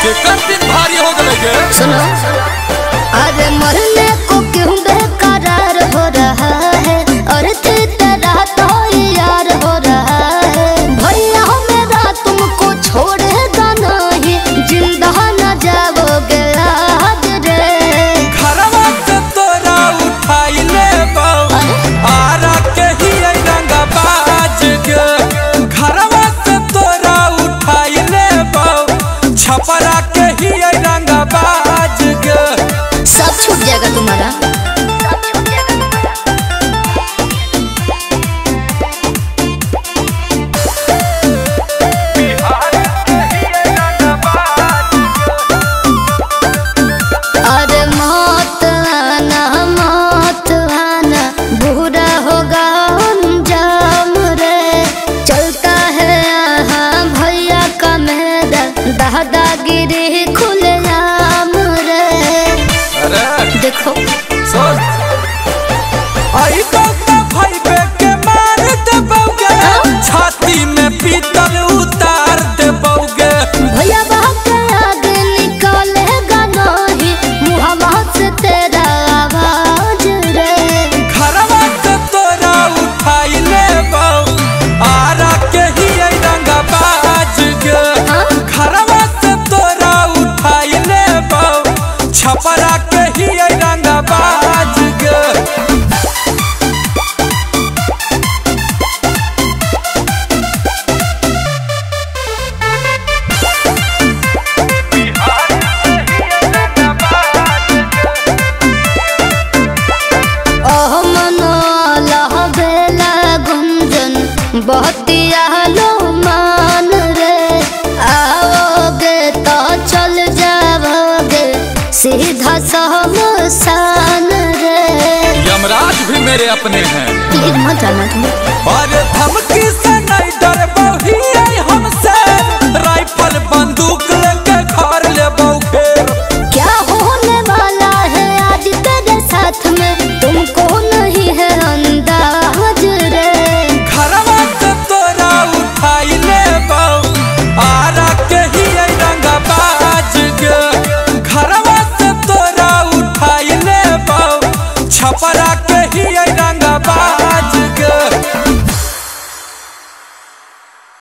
केकर दिन भारी हो गए गे। सुनो, अरे मरने को क्यों बेकरार हो रहा है, और तेरा तो यार हो रहा है। भैया मेरा तुमको छोड़ेगा नहीं, जिंदा न जाओगे आज रे। घरवा से तोरा उठाई ले आरा के ही रंगा बाज गे। घरवा से तोरा उठाई ले छपरा के ही रंगा बाज गे। सब छूट जाएगा तुम्हारा। अरे मौत आना बुरा होगा अंजाम रे। चलता है यहाँ भैया का मेरा दादागिरी खुलेआम रे। अरे देखो आई तो भाई बे के मार देबोगे, छाती में पीतल उतार देबोगे। भैया के आगे निकालेगा नहीं, मुहम्मा से तेरा आवाज रे। घरवा से तोरा उठाई ले आरा के ही रंगा बाज गे। घरवा से तोरा उठाई ले छपरा के ही रंगा बाज गे। बहतिया लो मान रे। आओगे तो चल जाओगे सीधा शमशान रे। यमराज भी मेरे अपने हैं। प्लीज मत जाना तुम।